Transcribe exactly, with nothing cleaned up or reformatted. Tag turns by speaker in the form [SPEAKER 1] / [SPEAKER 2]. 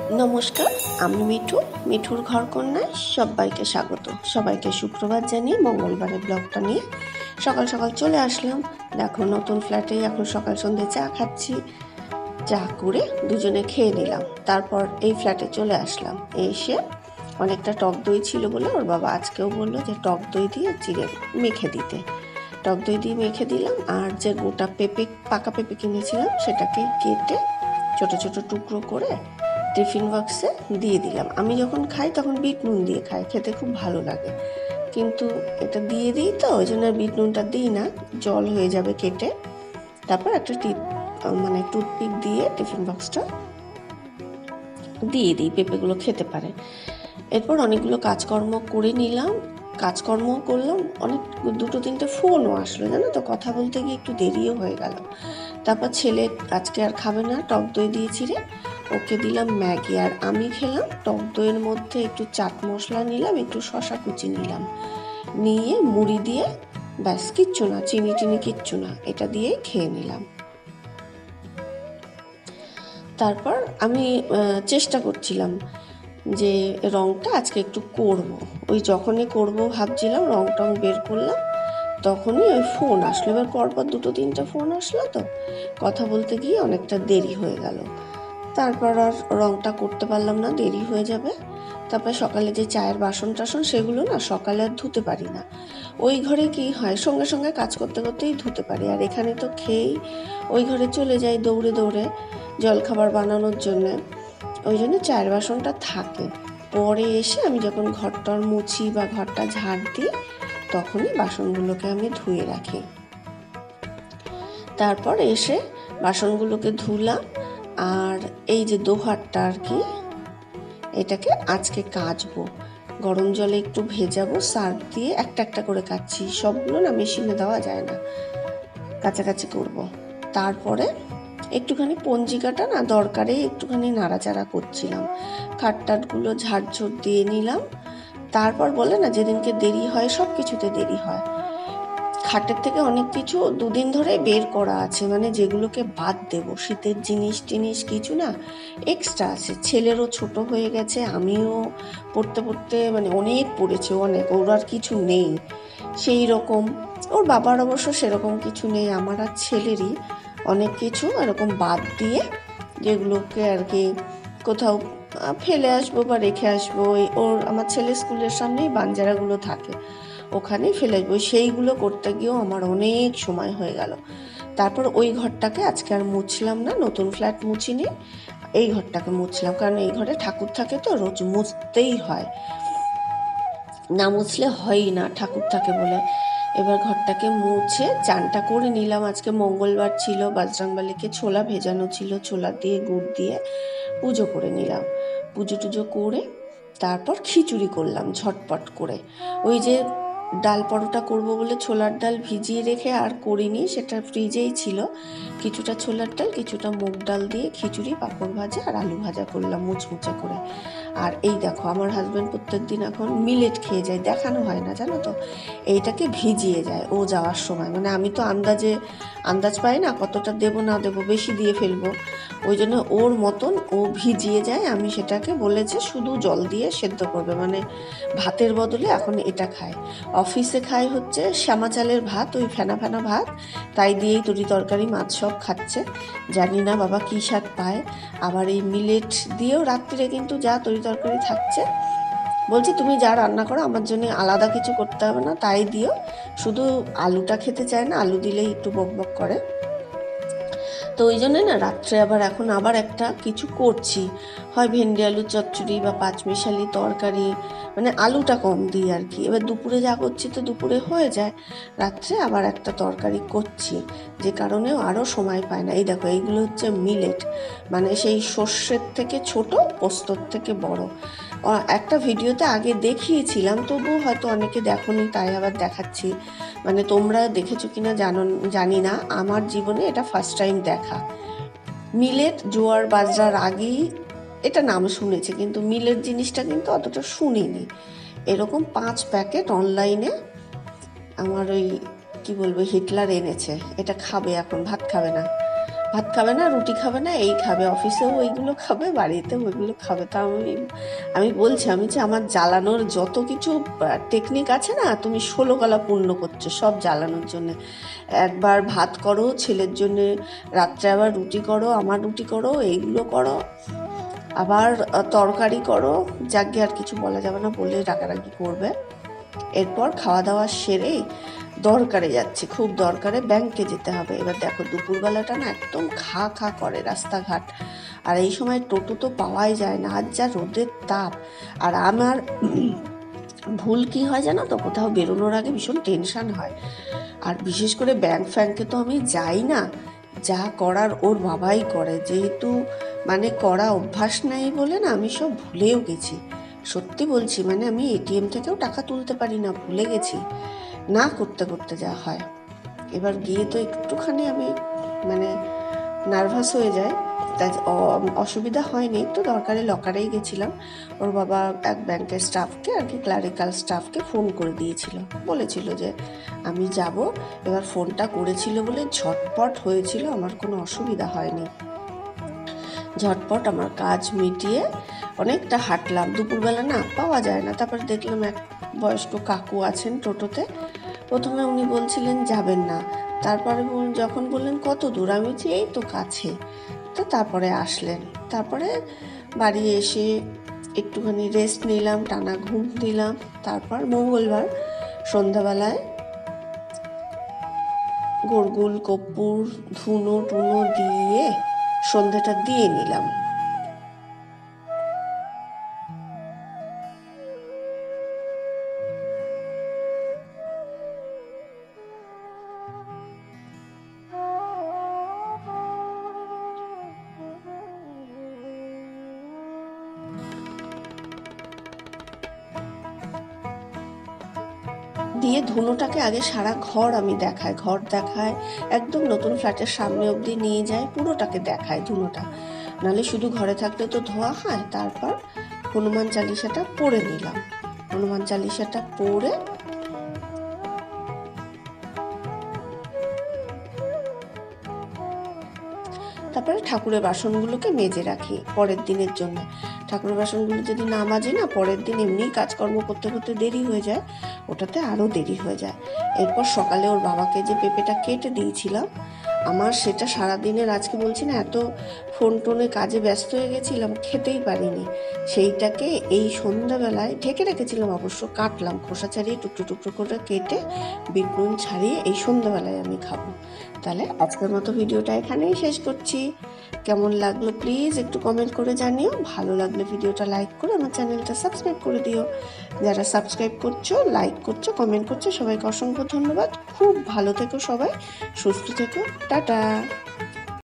[SPEAKER 1] নমস্কার, আমি মিঠু, মিঠুর ঘর কন্যায় সবাইকে স্বাগত। সবাইকে সুপ্রভাত জানিয়ে মঙ্গলবারের ব্লগটা নিয়ে সকাল সকাল চলে আসলাম। দেখো, নতুন ফ্ল্যাটে এখন সকাল সন্ধ্যে চা খাচ্ছি। চা করে দুজনে খেয়ে নিলাম, তারপর এই ফ্ল্যাটে চলে আসলাম। এসে অনেকটা টক দই ছিল বলে ওর বাবা আজকেও বললো যে টক দই দিয়ে চিড়ে মেখে দিতে। টক দই দিয়ে মেখে দিলাম, আর যে গোটা পেঁপে, পাকা পেঁপে কিনেছিলাম সেটাকে কেটে ছোট ছোট টুকরো করে টিফিন বক্সে দিয়ে দিলাম। আমি যখন খাই তখন বিট নুন দিয়ে খাই, খেতে খুব ভালো লাগে, কিন্তু এটা দিয়ে দিই তো ওই জন্য বিট নুনটা দিই না, জল হয়ে যাবে কেটে। তারপর একটা টিপ মানে টুথপিক দিয়ে টিফিন বক্সটা দিয়ে দিই, পেঁপেগুলো খেতে পারে। এরপর অনেকগুলো কাজকর্ম করে নিলাম, কাজকর্ম করলাম, অনেক দুটো তিনটে ফোনও আসলো, জানো তো, কথা বলতে গিয়ে একটু দেরিও হয়ে গেল। তারপর ছেলে আজকে আর খাবে না, টক দই দিয়েছি রে, ওকে দিলাম ম্যাগি, আর আমি খেলাম টক দইয়ের মধ্যে একটু চাট মশলা নিলাম, একটু শশা কুচি নিলাম, নিয়ে মুড়ি দিয়ে, ব্যাস, কিচ্ছু না, চিনি টিনি কিচ্ছু না, এটা দিয়েই খেয়ে নিলাম। তারপর আমি চেষ্টা করছিলাম যে রঙটা আজকে একটু করব, ওই যখনই করব ভাবছিলাম রং টং বের করলাম, তখনই ওই ফোন আসলো। এবার পরপর দুটো তিনটা ফোন আসলো, তো কথা বলতে গিয়ে অনেকটা দেরি হয়ে গেল। তারপর আর রংটা করতে পারলাম না, দেরি হয়ে যাবে। তারপরে সকালে যে চায়ের বাসন টাসন সেগুলো না সকালে আর ধুতে পারি না, ওই ঘরে কি হয় সঙ্গে সঙ্গে কাজ করতে করতেই ধুতে পারি, আর এখানে তো খেয়েই ওই ঘরে চলে যাই দৌড়ে দৌড়ে জলখাবার বানানোর জন্য, ওই জন্য চায়ের বাসনটা থাকে। পরে এসে আমি যখন ঘরটার মুছি বা ঘরটা ঝাড় দিই তখনই বাসনগুলোকে আমি ধুয়ে রাখি। তারপর এসে বাসনগুলোকে ধুলাম, আর এই যে দোহারটা আর কি, এটাকে আজকে কাচবো, গরম জলে একটু ভেজাবো, সার্ফ দিয়ে একটা একটা করে কাচ্ছি, সবগুলো না মেশিনে দেওয়া যায় না, কাছাকাছি করব। তারপরে একটুখানি পঞ্জিকাটা না দরকারে একটুখানি নাড়াচাড়া করছিলাম, খাটটাটগুলো ঝাড়ঝুড় দিয়ে নিলাম। তারপর বলে না যেদিনকে দেরি হয় সব কিছুতে দেরি হয়, খাটের থেকে অনেক কিছু দুদিন ধরে বের করা আছে, মানে যেগুলোকে বাদ দেব, শীতের জিনিস টিনিস কিছু না এক্সট্রা আছে। ছেলেরও ছোট হয়ে গেছে, আমিও পড়তে পড়তে মানে অনেক পড়েছে, অনেক, ওর আর কিছু নেই সেই রকম, ওর বাবার অবশ্য সেরকম কিছু নেই, আমার আর ছেলেরই অনেক কিছু এরকম বাদ দিয়ে, যেগুলোকে আর কি কোথাও ফেলে আসবো বা রেখে আসবো। ওর আমার ছেলের স্কুলের সামনেই বাঞ্জারাগুলো থাকে, ওখানেই ফেলে আসবো, সেইগুলো করতে গিয়েও আমার অনেক সময় হয়ে গেল। তারপর ওই ঘরটাকে আজকে আর মুছলাম না, নতুন ফ্ল্যাট মুছিনি, এই ঘরটাকে মুছলাম, কারণ এই ঘরে ঠাকুর থাকে তো রোজ মুছতেই হয়, না মুছলে হয়ই না, ঠাকুর থাকে বলে। এবার ঘরটাকে মুছে চানটা করে নিলাম, আজকে মঙ্গলবার ছিল, বজরংবলীকে ছোলা ভেজানো ছিল, ছোলা দিয়ে গুড় দিয়ে পুজো করে নিলাম। পুজো টুজো করে তারপর খিচুড়ি করলাম ঝটপট করে। ওই যে ডাল পরোটা করব বলে ছোলার ডাল ভিজিয়ে রেখে আর করিনি, সেটা ফ্রিজেই ছিল, কিছুটা ছোলার ডাল কিছুটা মুগ ডাল দিয়ে খিচুড়ি, পাঁপড় ভাজা আর আলু ভাজা করলাম মুচমুচে করে। আর এই দেখো, আমার হাজব্যান্ড প্রত্যেক দিন এখন মিলেট খেয়ে যায়, দেখানো হয় না জানো তো, এইটাকে ভিজিয়ে যায় ও যাওয়ার সময়, মানে আমি তো আন্দাজে আন্দাজ পাই না কতটা দেবো না দেবো, বেশি দিয়ে ফেলবো, ওই জন্য ওর মতন ও ভিজিয়ে যায়। আমি সেটাকে বলেছে শুধু জল দিয়ে সেদ্ধ করবে, মানে ভাতের বদলে এখন এটা খায়। অফিসে খায় হচ্ছে শ্যামা চালের ভাত, ওই ফেনা ফেনা ভাত, তাই দিয়েই তরি তরকারি মাছ সব খাচ্ছে, জানি না বাবা কী স্বাদ পায়। আবার এই মিলেট দিয়েও রাত্রিরে কিন্তু যা তরি তরকারি থাকছে, বলছে তুমি যা রান্না করো আমার জন্য আলাদা কিছু করতে হবে না, তাই দিও। শুধু আলুটা খেতে চায় না, আলু দিলেই একটু বক বক করে, তো ওই জন্য না রাত্রে আবার এখন আবার একটা কিছু করছি, হয় ভেন্ডি আলুর চচ্চড়ি বা পাঁচমিশালি তরকারি, মানে আলুটা কম দিই আর কি। এবার দুপুরে যা করছি তো দুপুরে হয়ে যায়, রাত্রে আবার একটা তরকারি করছি, যে কারণেও আরও সময় পায় না। এই দেখো, এইগুলো হচ্ছে মিলেট, মানে সেই সর্ষের থেকে ছোট, পোস্তর থেকে বড়। একটা ভিডিওতে আগে দেখিয়েছিলাম, তবুও হয়তো অনেকে দেখোনি, তাই আবার দেখাচ্ছি, মানে তোমরা দেখেছো কিনা জানো জানি না, আমার জীবনে এটা ফার্স্ট টাইম দেখা। মিলেট জোয়ার বাজরার আগেই এটা নাম শুনেছে, কিন্তু মিলেট জিনিসটা কিন্তু অতটা শুনিনি। এরকম পাঁচ প্যাকেট অনলাইনে আমার ওই কি বলবো হিটলার এনেছে, এটা খাবে, এখন ভাত খাবে না, ভাত খাবে না, রুটি খাবে না, এই খাবে, অফিসেও ওইগুলো খাবে, বাড়িতেও ওইগুলো খাবে। তা আমি আমি বলছি আমি যে আমার জ্বালানোর যত কিছু টেকনিক আছে না, তুমি ষোলো কলা পূর্ণ করছো সব জ্বালানোর জন্য। একবার ভাত করো ছেলের জন্যে, রাত্রে আবার রুটি করো, আমার রুটি করো, এইগুলো করো, আবার তরকারি করো, যাকে আর কিছু বলা যাবে না, বললে রাগারাগি করবে। এরপর খাওয়া দাওয়া সেরেই দরকারে যাচ্ছি, খুব দরকারে, ব্যাংকে যেতে হবে। এবার দেখো দুপুরবেলাটা না একদম খা খা করে রাস্তাঘাট, আর এই সময় টোটো তো পাওয়াই যায় না, আজ যা রোদের তাপ। আর আমার ভুল কি হয় জানো তো, কোথাও বেরোনোর আগে ভীষণ টেনশন হয়, আর বিশেষ করে ব্যাংক ফ্যাংকে তো আমি যাই না, যা করার ওর বাবাই করে, যেহেতু মানে করা অভ্যাস নাই বলে না আমি সব ভুলেও গেছি। সত্যি বলছি, মানে আমি এটিএম থেকেও টাকা তুলতে পারি না, ভুলে গেছি, না করতে করতে যা হয়। এবার গিয়ে তো একটুখানি আমি মানে নার্ভাস হয়ে যায়, তাই অসুবিধা হয়নি, একটু দরকারে লকারেই গেছিলাম। ওর বাবা এক ব্যাংকের স্টাফকে আর কি, ক্লারিক্যাল স্টাফকে ফোন করে দিয়েছিল, বলেছিল যে আমি যাব। এবার ফোনটা করেছিল বলে ঝটপট হয়েছিল, আমার কোনো অসুবিধা হয়নি। ঝটপট আমার কাজ মিটিয়ে অনেকটা হাঁটলাম, দুপুরবেলা না পাওয়া যায় না। তারপর দেখলাম এক বয়স্ক কাকু আছেন টোটোতে, প্রথমে উনি বলছিলেন যাবেন না, তারপরে যখন বললেন কত দূর, আমি বলছি এই তো কাছে, তো তারপরে আসলেন। তারপরে বাড়ি এসে একটুখানি রেস্ট নিলাম, টানা ঘুম দিলাম। তারপর মঙ্গলবার সন্ধ্যাবেলায় গোড়গুল কর্পূর ধুনো টুনো দিয়ে সন্ধ্যাটা দিয়ে নিলাম। দিয়ে ধুনোটাকে আগে সারা ঘর আমি দেখাই, ঘর দেখায়, একদম নতুন ফ্ল্যাটের সামনে অবধি নিয়ে যায়, পুরোটাকে দেখায় ধুনোটা, নাহলে শুধু ঘরে থাকলে তো ধোয়া হয়। তারপর হনুমান চালিসাটা পড়ে নিলাম, হনুমান চালিসাটা পড়ে তারপরে ঠাকুরের বাসনগুলোকে মেজে রাখি পরের দিনের জন্য। ঠাকুরের বাসনগুলো যদি না মাজি না, পরের দিন এমনি কাজকর্ম করতে করতে দেরি হয়ে যায়, ওটাতে আরও দেরি হয়ে যায়। এরপর সকালে ওর বাবাকে যে পেঁপেটা কেটে দিয়েছিলাম, আমার সেটা সারাদিনের, আজকে বলছি না এত ফোন টোনে কাজে ব্যস্ত হয়ে গেছিলাম, খেতেই পারিনি। সেইটাকে এই সন্ধ্যাবেলায় ঢেকে রেখেছিলাম, অবশ্য কাটলাম, খোসা ছাড়িয়ে টুকরো টুকরো করে কেটে বিট নুন ছাড়িয়ে এই সন্ধ্যাবেলায় আমি খাবো। তাহলে আজকের মতো ভিডিওটা এখানেই শেষ করছি। কেমন লাগলো প্লিজ একটু কমেন্ট করে জানিও, ভালো লাগলে ভিডিওটা লাইক করে আমার চ্যানেলটা সাবস্ক্রাইব করে দিও। যারা সাবস্ক্রাইব করছো, লাইক করছো, কমেন্ট করছো, সবাইকে অসংখ্য ধন্যবাদ। খুব ভালো থেকো সবাই, সুস্থ থেকো, টাটা।